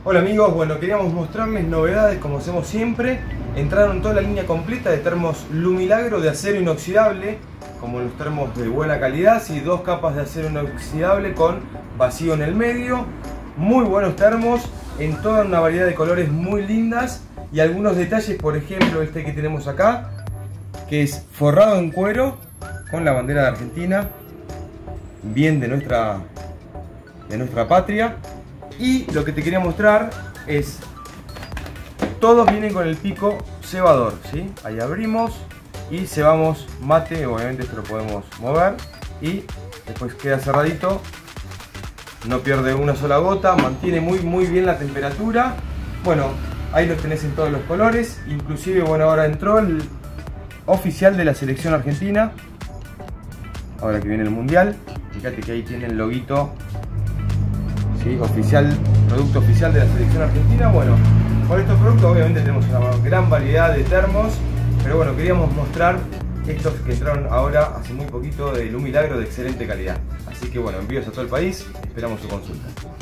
Hola amigos, bueno, queríamos mostrarles novedades como hacemos siempre. Entraron toda la línea completa de termos Lumilagro de acero inoxidable, como los termos de buena calidad, ¿sí? 2 capas de acero inoxidable con vacío en el medio. Muy buenos termos, en toda una variedad de colores muy lindas. Y algunos detalles, por ejemplo este que tenemos acá, que es forrado en cuero con la bandera de Argentina, bien de nuestra patria. Y lo que te quería mostrar es, todos vienen con el pico cebador, ¿sí? Ahí abrimos y cebamos mate, obviamente esto lo podemos mover y después queda cerradito, no pierde una sola gota, mantiene muy bien la temperatura. Bueno, ahí los tenés en todos los colores, inclusive bueno, ahora entró el oficial de la selección argentina, ahora que viene el mundial, fíjate que ahí tiene el loguito. ¿Sí? Producto oficial de la selección argentina. Bueno, con estos productos obviamente tenemos una gran variedad de termos, pero bueno, queríamos mostrar estos que entraron ahora hace muy poquito de Lumilagro de excelente calidad. Así que bueno, envíos a todo el país, esperamos su consulta.